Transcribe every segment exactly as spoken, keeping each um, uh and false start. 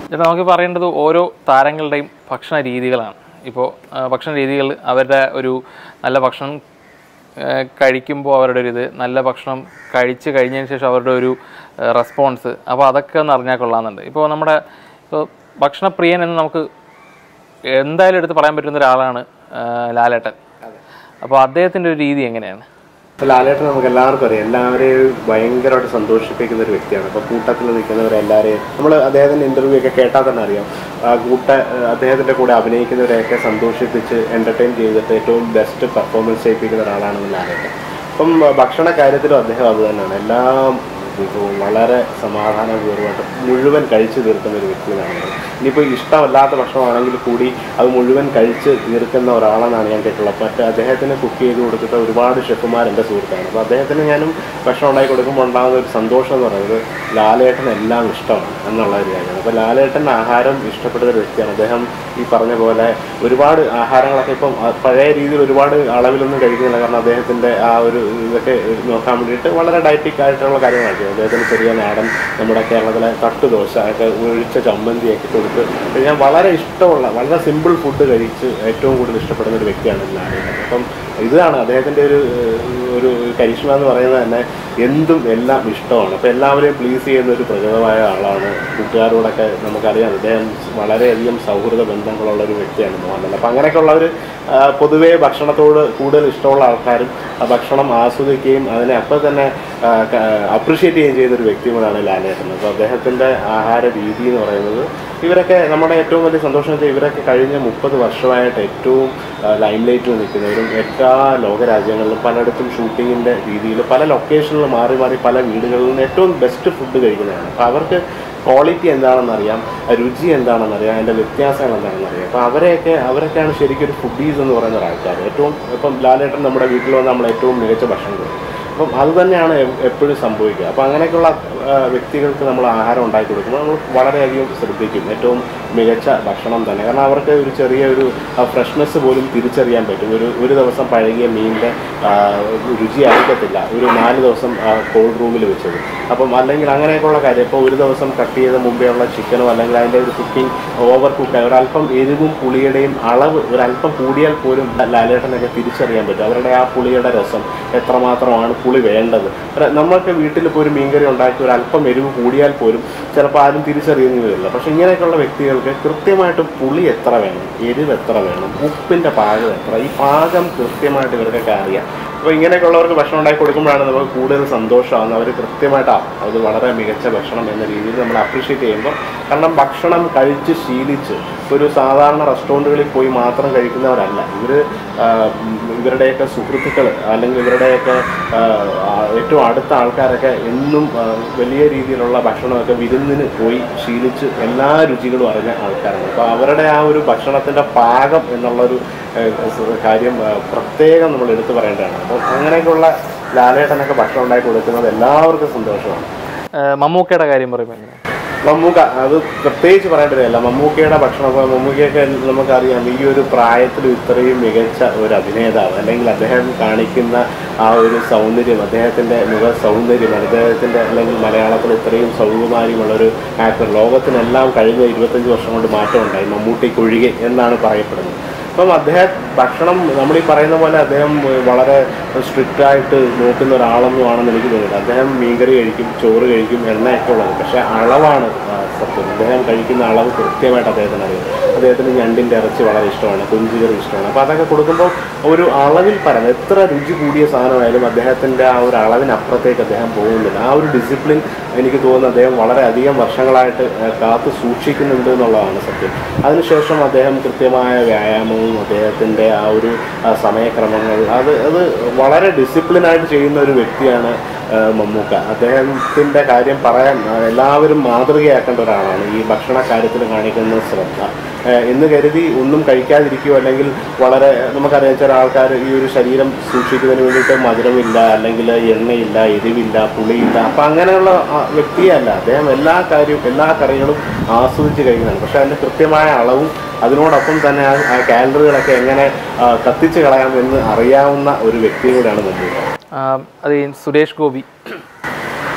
ചേട്ടാ നമുക്ക് പറയേണ്ടത് ഓരോ താരങ്ങളുടെയും ഭക്ഷണ രീതികളാണ്. ഇപ്പോൾ ഭക്ഷണ രീതികൾ അവരുടെ ഒരു നല്ല ഭക്ഷണം കഴിക്കുമ്പോൾ അവരുടെ ഒരു ഇത്, നല്ല ഭക്ഷണം കഴിച്ച് കഴിഞ്ഞതിന് ശേഷം അവരുടെ ഒരു റെസ്പോൺസ്, അപ്പോൾ അതൊക്കെ ഒന്ന് അറിഞ്ഞാൽ കൊള്ളാമെന്നുണ്ട്. ഇപ്പോൾ നമ്മുടെ ഇപ്പോൾ ഭക്ഷണപ്രിയൻ എന്ന് നമുക്ക് എന്തായാലും എടുത്ത് പറയാൻ പറ്റുന്ന ഒരാളാണ് ലാലേട്ടൻ. അപ്പോൾ അദ്ദേഹത്തിൻ്റെ ഒരു രീതി എങ്ങനെയാണ്? ലാലേട്ടൻ നമുക്ക് എല്ലാവർക്കും അറിയാം, എല്ലാവരെയും ഭയങ്കരമായിട്ട് സന്തോഷിപ്പിക്കുന്ന ഒരു വ്യക്തിയാണ്. അപ്പോൾ കൂട്ടത്തിൽ നിൽക്കുന്നവരെല്ലാവരെയും നമ്മൾ അദ്ദേഹത്തിൻ്റെ ഇൻ്റർവ്യൂ ഒക്കെ കേട്ടാൽ തന്നെ അറിയാം, കൂട്ട അദ്ദേഹത്തിൻ്റെ കൂടെ അഭിനയിക്കുന്നവരെയൊക്കെ സന്തോഷിപ്പിച്ച് എൻ്റർടൈൻ ചെയ്തിട്ട് ഏറ്റവും ബെസ്റ്റ് പെർഫോമൻസ് ചെയ്യിപ്പിക്കുന്ന ഒരാളാണ് ലാലേട്ടൻ. അപ്പം ഭക്ഷണ കാര്യത്തിലും അദ്ദേഹം അത് തന്നെയാണ്. എല്ലാം വളരെ സമാധാനപൂർവ്വമായിട്ട് മുഴുവൻ കഴിച്ച് തീർക്കുന്ന ഒരു വ്യക്തിയാണ്. ഇനിയിപ്പോൾ ഇഷ്ടമല്ലാത്ത ഭക്ഷണമാണെങ്കിൽ കൂടി അത് മുഴുവൻ കഴിച്ച് തീർക്കുന്ന ഒരാളെന്നാണ് ഞാൻ കേട്ടിട്ടുള്ളത്. മറ്റ് അദ്ദേഹത്തിന് കുക്ക് ചെയ്ത് കൊടുത്തിട്ട് ഒരുപാട് ഷെഫുമാർ എൻ്റെ സുഹൃത്താണ്. അപ്പോൾ അദ്ദേഹത്തിന് ഞാനും ഭക്ഷണം ഉണ്ടാക്കി കൊടുക്കുമ്പോൾ ഉണ്ടാകുന്ന ഒരു സന്തോഷം എന്ന് പറയുന്നത് ലാലേട്ടൻ എല്ലാം ഇഷ്ടമാണ് എന്നുള്ള ഒരു കാര്യമാണ്. അപ്പോൾ ലാലേട്ടൻ ആഹാരം ഇഷ്ടപ്പെടുന്ന ഒരു വ്യക്തിയാണ്. അദ്ദേഹം ഈ പറഞ്ഞ പോലെ ഒരുപാട് ആഹാരങ്ങളൊക്കെ ഇപ്പം പഴയ രീതിയിൽ ഒരുപാട് അളവിലൊന്നും കഴിക്കുന്നില്ല. കാരണം അദ്ദേഹത്തിൻ്റെ ആ ഒരു ഇതൊക്കെ നോക്കാൻ വേണ്ടിയിട്ട് വളരെ ഡയറ്റിക് ആയിട്ടുള്ള കാര്യങ്ങളാണ്. അദ്ദേഹത്തിന് ചെറിയ നാടൻ നമ്മുടെ കേരളത്തിലെ തട്ടുദോശ ഒക്കെ ഒഴിച്ച ചമ്മന്തിയൊക്കെ കൊടുത്ത് ഞാൻ വളരെ ഇഷ്ടമുള്ള വളരെ സിമ്പിൾ ഫുഡ് കഴിച്ച് ഏറ്റവും കൂടുതൽ ഇഷ്ടപ്പെടുന്ന ഒരു വ്യക്തിയാണ് ലാലേട്ടൻ. അപ്പം ഇതാണ് അദ്ദേഹത്തിൻ്റെ ഒരു ഒരു കരിഷ്മ എന്ന് പറയുന്നത് തന്നെ. എന്തും എല്ലാം ഇഷ്ടമാണ്. അപ്പോൾ എല്ലാവരെയും പ്ലീസ് ചെയ്യുന്ന ഒരു പ്രകൃതമായ ആളാണ്. കൂട്ടുകാരോടൊക്കെ നമുക്കറിയാം അദ്ദേഹം വളരെയധികം സൗഹൃദ ബന്ധങ്ങളുള്ള ഒരു വ്യക്തിയാണ് മോഹൻലാൽ. അപ്പോൾ അങ്ങനെയൊക്കെയുള്ളവർ പൊതുവേ ഭക്ഷണത്തോട് കൂടുതൽ ഇഷ്ടമുള്ള ആൾക്കാരും ഭക്ഷണം ആസ്വദിക്കുകയും അതിനെ അപ്പോൾ തന്നെ അപ്രിഷ്യേറ്റ് ചെയ്യുകയും ചെയ്യുന്ന ഒരു വ്യക്തി കൂടാണ് ലാലേട്ടൻ. അപ്പോൾ അദ്ദേഹത്തിൻ്റെ ആഹാര രീതി എന്ന് പറയുന്നത് ഇവരൊക്കെ നമ്മുടെ ഏറ്റവും വലിയ സന്തോഷം വെച്ചാൽ ഇവരൊക്കെ കഴിഞ്ഞ മുപ്പത് വർഷമായിട്ട് ഏറ്റവും ലൈം ലൈറ്റിൽ നിൽക്കുന്നവരും എല്ലാ ലോകരാജ്യങ്ങളിലും പലയിടത്തും ഷൂട്ടിങ്ങിൻ്റെ രീതിയിൽ പല ലൊക്കേഷനിലും മാറി മാറി പല വീടുകളിൽ നിന്ന് ഏറ്റവും ബെസ്റ്റ് ഫുഡ് കഴിക്കുന്നതാണ്. അപ്പോൾ അവർക്ക് ക്വാളിറ്റി എന്താണെന്നറിയാം, രുചി എന്താണെന്നറിയാം, അതിൻ്റെ വ്യത്യാസങ്ങൾ എന്താണെന്നറിയാം. അപ്പോൾ അവരെയൊക്കെ അവരൊക്കെയാണ് ശരിക്കും ഒരു ഫുഡീസ് എന്ന് പറയുന്ന ഒരാൾക്കാർ. ഏറ്റവും ഇപ്പം ലാലേട്ടൻ നമ്മുടെ വീട്ടിൽ വന്ന് നമ്മൾ ഏറ്റവും മികച്ച ഭക്ഷണം കൊടുക്കും. അപ്പം അത് തന്നെയാണ് എപ്പോഴും സംഭവിക്കുക. അപ്പോൾ അങ്ങനെയൊക്കെയുള്ള വ്യക്തികൾക്ക് നമ്മൾ ആഹാരം ഉണ്ടാക്കി കൊടുക്കുമ്പോൾ നമ്മൾ വളരെയധികം ശ്രദ്ധിക്കും ഏറ്റവും മികച്ച ഭക്ഷണം തന്നെ. കാരണം അവർക്ക് ഒരു ചെറിയ ഒരു ഫ്രഷ്നെസ് പോലും തിരിച്ചറിയാൻ പറ്റും. ഒരു ഒരു ദിവസം പഴകിയ മീനിൻ്റെ രുചി ആയിരിക്കത്തില്ല ഒരു നാല് ദിവസം കോൾഡ് റൂമിൽ വെച്ചത്. അപ്പം അല്ലെങ്കിൽ അങ്ങനെയൊക്കെയുള്ള കാര്യം. ഇപ്പോൾ ഒരു ദിവസം കട്ട് ചെയ്ത മുമ്പേ ഉള്ള ചിക്കനോ അല്ലെങ്കിൽ അതിൻ്റെ ഒരു കുക്കിംഗ് ഓവർ കുക്കായി ഒരല്പം എരിവും പുളിയുടെയും അളവ് ഒരല്പം കൂടിയാൽ പോലും ലാലേട്ടനൊക്കെ തിരിച്ചറിയാൻ പറ്റും. അവരുടെ ആ പുളിയുടെ രസം എത്രമാത്രമാണ് പുളി വേണ്ടത്. നമ്മൾക്ക് വീട്ടിലിപ്പോൾ ഒരു മീൻകറി ഉണ്ടാക്കി ഒരു അല്പം എരിവ് കൂടിയാൽ പോലും ചിലപ്പോൾ ആരും തിരിച്ചറിയുന്നില്ല. പക്ഷേ ഇങ്ങനെയൊക്കെയുള്ള വ്യക്തികൾക്ക് കൃത്യമായിട്ട് പുളി എത്ര വേണം, എരിവ് എത്ര വേണം, ഉപ്പിൻ്റെ പാകം എത്ര, ഈ പാകം കൃത്യമായിട്ട് ഇവർക്കൊക്കെ അറിയാം. അപ്പോൾ ഇങ്ങനെയൊക്കെയുള്ളവർക്ക് ഭക്ഷണം ഉണ്ടാക്കി കൊടുക്കുമ്പോഴാണ് നമുക്ക് കൂടുതൽ സന്തോഷമാകുന്നത്. അവർ കൃത്യമായിട്ടാണ് അത് വളരെ മികച്ച ഭക്ഷണം എന്ന രീതിയിൽ നമ്മൾ അപ്രീഷിയേറ്റ് ചെയ്യുമ്പോൾ. കാരണം ഭക്ഷണം കഴിച്ച് ശീലിച്ച് ഒരു സാധാരണ റെസ്റ്റോറൻറ്റുകളിൽ പോയി മാത്രം കഴിക്കുന്നവരല്ല ഇവർ. ഇവരുടെയൊക്കെ സുഹൃത്തുക്കൾ അല്ലെങ്കിൽ ഇവരുടെയൊക്കെ ഏറ്റവും അടുത്ത ആൾക്കാരൊക്കെ എന്നും വലിയ രീതിയിലുള്ള ഭക്ഷണമൊക്കെ വിരുന്നിന് പോയി ശീലിച്ച് എല്ലാ രുചികളും അറിഞ്ഞ ആൾക്കാരാണ്. അപ്പോൾ അവരുടെ ആ ഒരു ഭക്ഷണത്തിൻ്റെ പാകം എന്നുള്ളൊരു കാര്യം പ്രത്യേകം നമ്മൾ എടുത്തു പറയേണ്ടതാണ്. അപ്പോൾ അങ്ങനെയൊക്കെയുള്ള ലാലേട്ടനൊക്കെ ഭക്ഷണം ഉണ്ടാക്കി കൊടുക്കുന്നത് എല്ലാവർക്കും സന്തോഷമാണ്. മമ്മൂക്കയുടെ കാര്യം പറയുമ്പോൾ എങ്ങനെയാണ്? മമ്മൂക്ക അത് പ്രത്യേകിച്ച് പറയേണ്ടതല്ല. മമ്മൂക്കയുടെ ഭക്ഷണം മമ്മൂക്കയൊക്കെ നമുക്കറിയാം ഈ ഒരു പ്രായത്തിൽ ഇത്രയും മികച്ച ഒരു അഭിനേതാവ് അല്ലെങ്കിൽ അദ്ദേഹം കാണിക്കുന്ന ആ ഒരു സൗന്ദര്യം, അദ്ദേഹത്തിൻ്റെ മുഖ സൗന്ദര്യം, അദ്ദേഹത്തിൻ്റെ അല്ലെങ്കിൽ മലയാളത്തിൽ ഇത്രയും സൗകുമാര്യമുള്ളൊരു ആക്ടർ ലോകത്തിനെല്ലാം കഴിഞ്ഞ ഇരുപത്തഞ്ച് വർഷം കൊണ്ട് മാറ്റമുണ്ടായി മമ്മൂട്ടിക്കൊഴികെ എന്നാണ് പറയപ്പെടുന്നത്. അപ്പം അദ്ദേഹം ഭക്ഷണം നമ്മൾ ഈ പറയുന്ന പോലെ അദ്ദേഹം വളരെ സ്ട്രിക്റ്റായിട്ട് നോക്കുന്ന ഒരാളൊന്നുമാണെന്ന് എനിക്ക് തോന്നുന്നില്ല. അദ്ദേഹം മീൻകറി കഴിക്കും, ചോറ് കഴിക്കും, എണ്ണയൊക്കെ ഉള്ളത്. പക്ഷേ അളവാണ് സത്യം. അദ്ദേഹം കഴിക്കുന്ന അളവ് കൃത്യമായിട്ട് അദ്ദേഹത്തിന് അറിയാം. അദ്ദേഹത്തിന് ഞണ്ടിൻ്റെ ഇറച്ചി വളരെ ഇഷ്ടമാണ്, കൊഞ്ചുകറി ഇഷ്ടമാണ്. അപ്പോൾ അതൊക്കെ കൊടുക്കുമ്പോൾ ഒരു അളവിൽ പരം എത്ര രുചി കൂടിയ സാധനമായാലും അദ്ദേഹത്തിൻ്റെ ആ ഒരു അളവിനപ്പുറത്തേക്ക് അദ്ദേഹം പോകുന്നില്ല. ആ ഒരു ഡിസിപ്ലിൻ എനിക്ക് തോന്നുന്നു അദ്ദേഹം വളരെയധികം വർഷങ്ങളായിട്ട് കാത്തു സൂക്ഷിക്കുന്നുണ്ട് എന്നുള്ളതാണ് സത്യം. അതിനുശേഷം അദ്ദേഹം കൃത്യമായ വ്യായാമവും അദ്ദേഹത്തിൻ്റെ ആ ഒരു സമയക്രമങ്ങൾ അത് അത് വളരെ ഡിസിപ്ലിനായിട്ട് ചെയ്യുന്ന ഒരു വ്യക്തിയാണ് മമ്മൂക്ക. അദ്ദേഹത്തിൻ്റെ കാര്യം പറയാൻ എല്ലാവരും മാതൃകയാക്കേണ്ട ഒരാളാണ് ഈ ഭക്ഷണ കാര്യത്തിൽ കാണിക്കുന്ന ശ്രദ്ധ. എന്ന് കരുതി ഒന്നും കഴിക്കാതിരിക്കുകയോ അല്ലെങ്കിൽ വളരെ നമുക്കറിയാം ചില ആൾക്കാർ ഈ ഒരു ശരീരം സൂക്ഷിക്കുന്നതിന് വേണ്ടിയിട്ട് മധുരമില്ല അല്ലെങ്കിൽ എണ്ണയില്ല, എരിവില്ല, പുളിയില്ല. അപ്പം അങ്ങനെയുള്ള വ്യക്തിയല്ല അദ്ദേഹം. എല്ലാ കാര്യവും എല്ലാ കറികളും ആസ്വദിച്ച് കഴിക്കുന്നതാണ്. പക്ഷേ അതിൻ്റെ കൃത്യമായ അളവും അതിനോടൊപ്പം തന്നെ ആ കാലറികളൊക്കെ എങ്ങനെ കത്തിച്ച് കളയാമെന്ന് അറിയാവുന്ന ഒരു വ്യക്തി കൂടെയാണ് മമ്മൂക്ക. അത് സുരേഷ് ഗോപി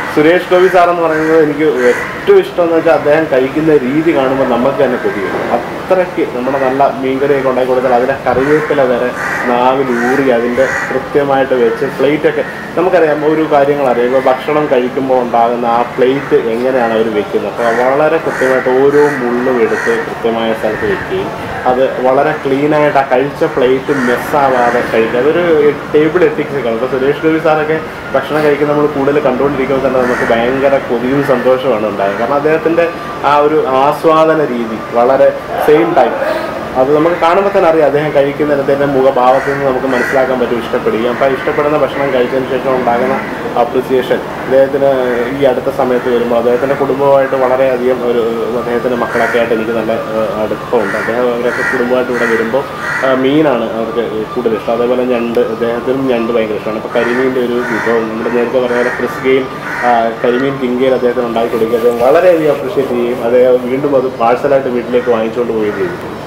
സുരേഷ് ഗോപി സാറെന്ന് പറയുന്നത് എനിക്ക് ഏറ്റവും ഇഷ്ടമെന്ന് വെച്ചാൽ അദ്ദേഹം കഴിക്കുന്ന രീതി കാണുമ്പോൾ നമുക്ക് തന്നെ കൊതിയും. അത്രയ്ക്ക് നമ്മുടെ നല്ല മീൻകറിയൊക്കെ ഉണ്ടാക്കി കൊടുത്താൽ അതിനെ കറിവേപ്പില വരെ നാവിൽ ഊറി അതിൻ്റെ കൃത്യമായിട്ട് വെച്ച് പ്ലേറ്റൊക്കെ നമുക്കറിയാം ഒരു കാര്യങ്ങൾ അറിയാം. ഇപ്പോൾ ഭക്ഷണം കഴിക്കുമ്പോൾ ഉണ്ടാകുന്ന ആ പ്ലേറ്റ് എങ്ങനെയാണ് അവർ വെക്കുന്നത്. അപ്പോൾ വളരെ കൃത്യമായിട്ട് ഓരോ മുള്ളും എടുത്ത് കൃത്യമായ സ്ഥലത്ത് വെക്കുകയും അത് വളരെ ക്ലീനായിട്ട് ആ കഴിച്ച പ്ലേറ്റ് മെസ്സാവാതെ കഴിക്കുക. അതൊരു ടേബിൾ എത്തിക്സ് കാണും. ഇപ്പോൾ സുരേഷ് ഗോപി സാറൊക്കെ ഭക്ഷണം കഴിക്കുന്ന നമ്മൾ കൂടുതൽ കണ്ടുകൊണ്ടിരിക്കുമ്പോൾ തന്നെ നമുക്ക് ഭയങ്കര കൊതിയും സന്തോഷമാണ് ഉണ്ടായത്. കാരണം അദ്ദേഹത്തിൻ്റെ ആ ഒരു ആസ്വാദന രീതി വളരെ സെയിം ടൈം അത് നമുക്ക് കാണുമ്പോൾ തന്നെ അറിയാം. അദ്ദേഹം കഴിക്കുന്ന അദ്ദേഹത്തിൻ്റെ മുഖഭാവത്തിൽ നിന്ന് നമുക്ക് മനസ്സിലാക്കാൻ പറ്റും ഇഷ്ടപ്പെടുകയും. അപ്പോൾ ഇഷ്ടപ്പെടുന്ന ഭക്ഷണം കഴിച്ചതിന് ശേഷം ഉണ്ടാകുന്ന അപ്രിസിയേഷൻ അദ്ദേഹത്തിന് ഈ അടുത്ത സമയത്ത് വരുമ്പോൾ അദ്ദേഹത്തിൻ്റെ കുടുംബമായിട്ട് വളരെയധികം ഒരു അദ്ദേഹത്തിൻ്റെ മക്കളൊക്കെ ആയിട്ട് എനിക്ക് നല്ല അടുപ്പമുണ്ട്. അദ്ദേഹം അവരൊക്കെ കുടുംബമായിട്ട് ഇവിടെ വരുമ്പോൾ മീനാണ് അവർക്ക് കൂടുതൽ ഇഷ്ടം. അതേപോലെ ഞണ്ട്, അദ്ദേഹത്തിനും ഞണ്ട് ഭയങ്കര ഇഷ്ടമാണ്. ഇപ്പോൾ കരിമീൻ്റെ ഒരു വിഭവം നമ്മുടെ നേരത്തെ പറഞ്ഞ പോലെ ക്രിസ്ഗെയിൽ കരിമീൻ കിങ്കയിൽ അദ്ദേഹത്തിന് ഉണ്ടാക്കി കൊടുക്കുക. അദ്ദേഹം വളരെയധികം അപ്രിഷ്യേറ്റ് ചെയ്യും. അദ്ദേഹം വീണ്ടും അത് പാഴ്സലായിട്ട് വീട്ടിലേക്ക് വാങ്ങിച്ചുകൊണ്ട് പോവുകയും ചെയ്തു.